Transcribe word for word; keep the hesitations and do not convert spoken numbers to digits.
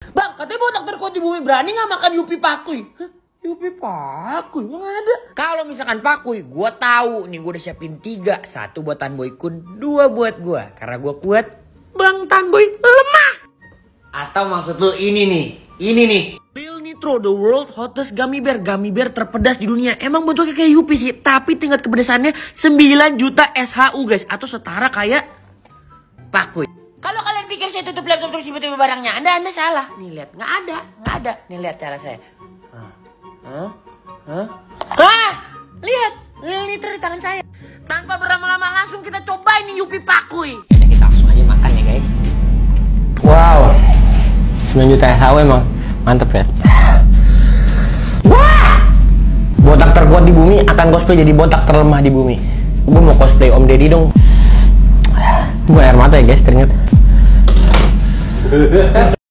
Bang, katanya botak terkuat di bumi berani nggak makan Yupi Pakui? Hah? Yupi Pakui? Emang ada? Kalau misalkan Pakui, gue tahu nih gue udah siapin tiga. Satu buat Tanboy Kun, dua buat gue. Karena gue kuat, Bang Tanboy lemah. Atau maksud lu ini nih, ini nih. Real Nitro, the world hottest gummy bear. Gummy bear terpedas di dunia. Emang bentuknya kayak Yupi sih, tapi tingkat kepedasannya sembilan juta S H U guys. Atau setara kayak Pakui. Kalau kalian pikir saya tutup laptop terus tiba-tiba barangnya, anda anda salah. Nih lihat, nggak ada, nggak ada. Nih lihat cara saya. Hah? Hah? Hah? Ah! Lihat, Real Nitro di tangan saya. Tanpa berlama-lama langsung kita cobain nih Yupi Pakui. Kita langsung aja makan ya guys. Wow, sembilan juta S H U emang mantep ya. Wah, botak terkuat di bumi akan cosplay jadi botak terlemah di bumi. Gue mau cosplay Om Deddy dong. Gue air mata ya guys, teringat.